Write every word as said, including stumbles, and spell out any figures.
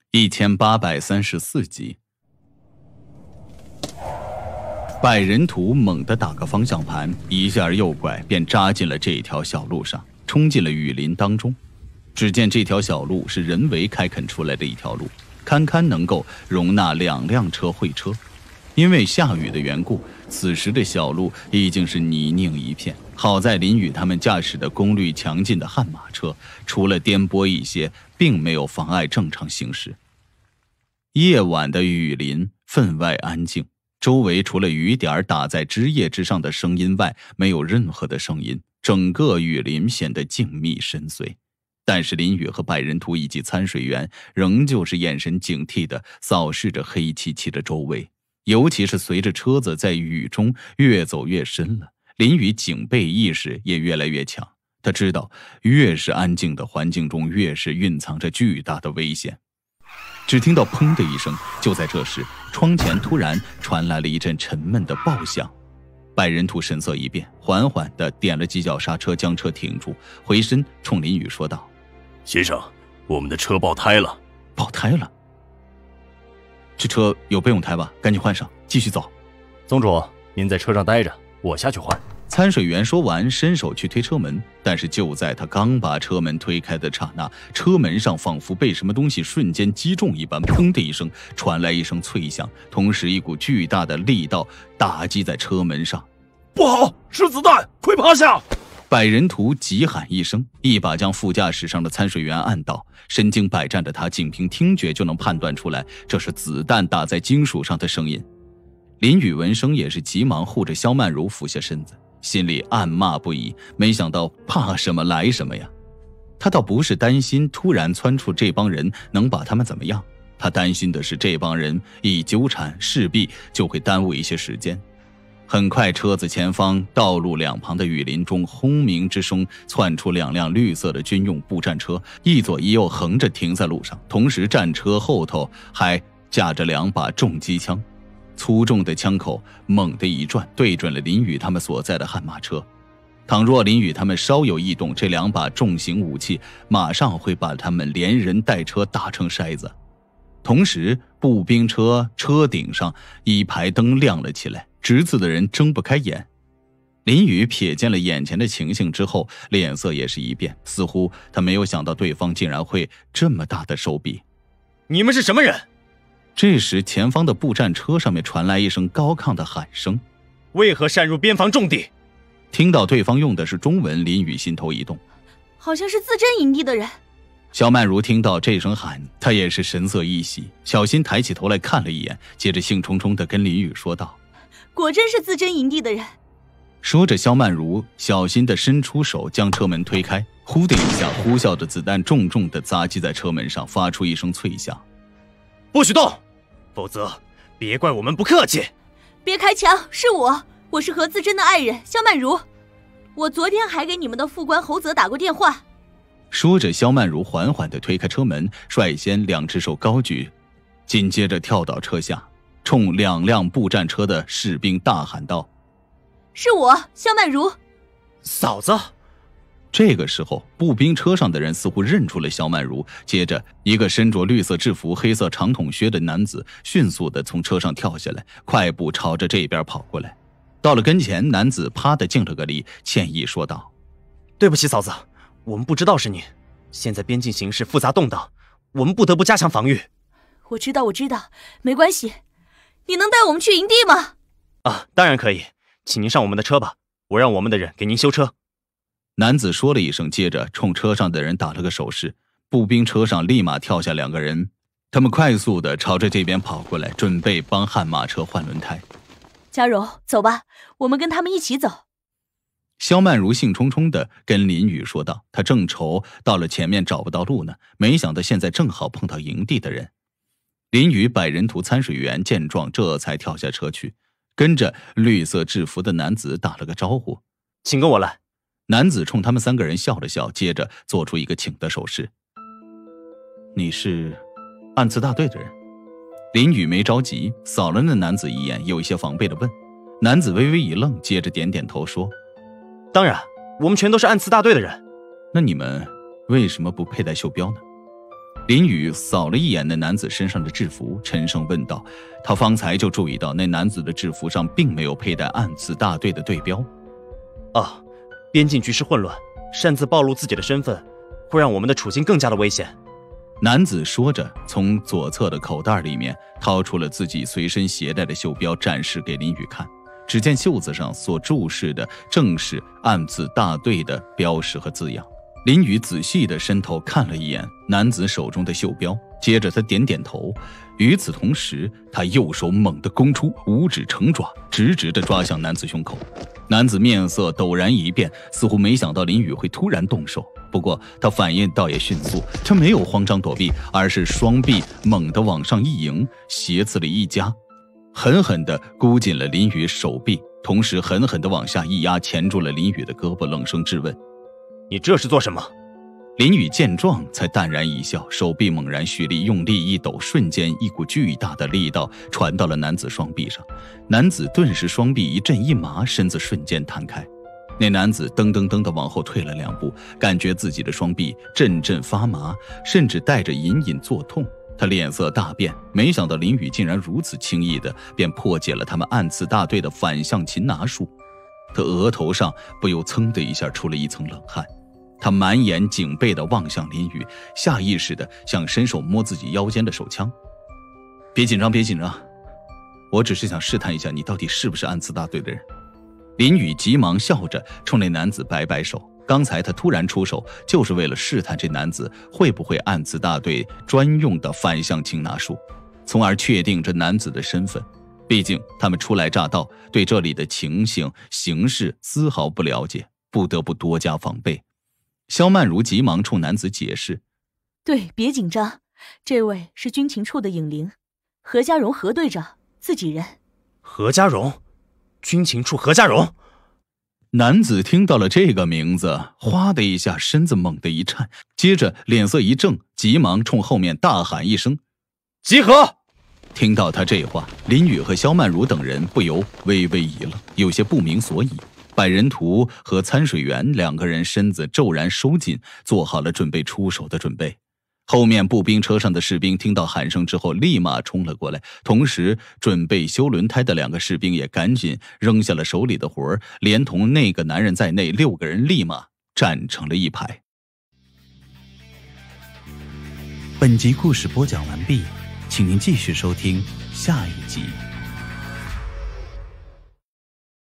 一千八百三十四集。百人图猛地打个方向盘，一下右拐，便扎进了这条小路上，冲进了雨林当中。只见这条小路是人为开垦出来的一条路，堪堪能够容纳两辆车会车。因为下雨的缘故，此时的小路已经是泥泞一片。好在林宇他们驾驶的功率强劲的悍马车，除了颠簸一些，并没有妨碍正常行驶。夜晚的雨林分外安静，周围除了雨点打在枝叶之上的声音外，没有任何的声音，整个雨林显得静谧深邃。但是林宇和百人图以及参水员仍旧是眼神警惕地扫视着黑漆漆的周围，尤其是随着车子在雨中越走越深了，林宇警备意识也越来越强。他知道越是安静的环境中，越是蕴藏着巨大的危险。只听到砰的一声，就在这时，窗前突然传来了一阵沉闷的爆响。百人图神色一变，缓缓地点了几脚刹车，将车停住，回身冲林宇说道： 先生，我们的车爆胎了。 爆胎了？这车有备用胎吧？赶紧换上，继续走。 宗主，您在车上待着，我下去换。 参水员说完，伸手去推车门，但是就在他刚把车门推开的刹那，车门上仿佛被什么东西瞬间击中一般，砰的一声传来一声脆响，同时一股巨大的力道打击在车门上。 不好，是子弹，快趴下！ 百人图急喊一声，一把将副驾驶上的参水员按倒。身经百战的他仅凭听觉就能判断出来，这是子弹打在金属上的声音。林宇闻声也是急忙护着萧曼如俯下身子，心里暗骂不已，没想到怕什么来什么呀。他倒不是担心突然窜出这帮人能把他们怎么样，他担心的是这帮人一纠缠，势必就会耽误一些时间。很快，车子前方道路两旁的雨林中轰鸣之声窜出两辆绿色的军用步战车，一左一右横着停在路上，同时战车后头还架着两把重机枪。粗重的枪口猛地一转，对准了林宇他们所在的悍马车。倘若林宇他们稍有异动，这两把重型武器马上会把他们连人带车打成筛子。同时，步兵车车顶上一排灯亮了起来，直刺的人睁不开眼。林宇瞥见了眼前的情形之后，脸色也是一变，似乎他没有想到对方竟然会这么大的手笔。 你们是什么人？ 这时，前方的步战车上面传来一声高亢的喊声： 为何擅入边防重地？ 听到对方用的是中文，林宇心头一动， 好像是自珍营地的人。 萧曼如听到这声喊，她也是神色一喜，小心抬起头来看了一眼，接着兴冲冲地跟林宇说道： 果真是自珍营地的人。 说着，萧曼如小心地伸出手将车门推开，呼的一下，呼啸的子弹重重地砸击在车门上，发出一声脆响。 不许动，否则别怪我们不客气。 别开枪，是我，我是何自珍的爱人萧曼如，我昨天还给你们的副官侯泽打过电话。 说着，萧曼如缓缓地推开车门，率先两只手高举，紧接着跳到车下，冲两辆步战车的士兵大喊道： 是我，萧曼如。 嫂子。 这个时候，步兵车上的人似乎认出了萧曼如，接着一个身着绿色制服、黑色长筒靴的男子迅速地从车上跳下来，快步朝着这边跑过来。到了跟前，男子啪地敬了个礼，歉意说道： 对不起嫂子，我们不知道是你，现在边境形势复杂动荡，我们不得不加强防御。 我知道我知道，没关系。你能带我们去营地吗？ 啊，当然可以，请您上我们的车吧，我让我们的人给您修车。 男子说了一声，接着冲车上的人打了个手势，步兵车上立马跳下两个人，他们快速地朝着这边跑过来，准备帮悍马车换轮胎。 嘉柔，走吧，我们跟他们一起走。 萧曼如兴冲冲地跟林宇说道，他正愁到了前面找不到路呢，没想到现在正好碰到营地的人。林宇百人图参水员见状，这才跳下车去，跟着绿色制服的男子打了个招呼： 请跟我来。 男子冲他们三个人笑了笑，接着做出一个请的手势：你是暗刺大队的人？林宇没着急，扫了那男子一眼，有一些防备地问。男子微微一愣，接着点点头说： 当然，我们全都是暗刺大队的人。 那你们为什么不佩戴袖标呢？ 林宇扫了一眼那男子身上的制服，沉声问道：“他方才就注意到那男子的制服上并没有佩戴暗刺大队的队标。” 啊，边境局势混乱，擅自暴露自己的身份，会让我们的处境更加的危险。 男子说着，从左侧的口袋里面掏出了自己随身携带的袖标，展示给林宇看。只见袖子上所注视的正是暗刺大队的标识和字样。林宇仔细地伸头看了一眼男子手中的袖标，接着他点点头。与此同时，他右手猛地攻出，五指成爪，直直地抓向男子胸口。男子面色陡然一变，似乎没想到林宇会突然动手。不过他反应倒也迅速，他没有慌张躲避，而是双臂猛地往上一迎，斜刺了一夹，狠狠地箍紧了林宇手臂，同时狠狠地往下一压，钳住了林宇的胳膊，冷声质问：“ 你这是做什么？” 林宇见状才淡然一笑，手臂猛然蓄力，用力一抖，瞬间一股巨大的力道传到了男子双臂上。男子顿时双臂一阵一麻，身子瞬间弹开。那男子噔噔噔地往后退了两步，感觉自己的双臂阵阵发麻，甚至带着隐隐作痛。他脸色大变，没想到林宇竟然如此轻易地便破解了他们暗刺大队的反向擒拿术。他额头上不由噌的一下出了一层冷汗。他满眼警备地望向林宇，下意识地想伸手摸自己腰间的手枪。别紧张，别紧张，我只是想试探一下你到底是不是暗刺大队的人。林宇急忙笑着冲那男子摆摆手，刚才他突然出手，就是为了试探这男子会不会暗刺大队专用的反向擒拿术，从而确定这男子的身份。毕竟他们初来乍到，对这里的情形形势丝毫不了解，不得不多加防备。萧曼如急忙冲男子解释：“ 对，别紧张，这位是军情处的影灵，何家荣何队长，自己人。” 何家荣？军情处何家荣？ 男子听到了这个名字，哗的一下身子猛地一颤，接着脸色一正，急忙冲后面大喊一声：“ 集合！” 听到他这话，林宇和萧曼如等人不由微微一愣，有些不明所以。百人图和参水员两个人身子骤然收紧，做好了准备出手的准备。后面步兵车上的士兵听到喊声之后立马冲了过来，同时准备修轮胎的两个士兵也赶紧扔下了手里的活，连同那个男人在内，六个人立马站成了一排。 本集故事播讲完毕，请您继续收听下一集。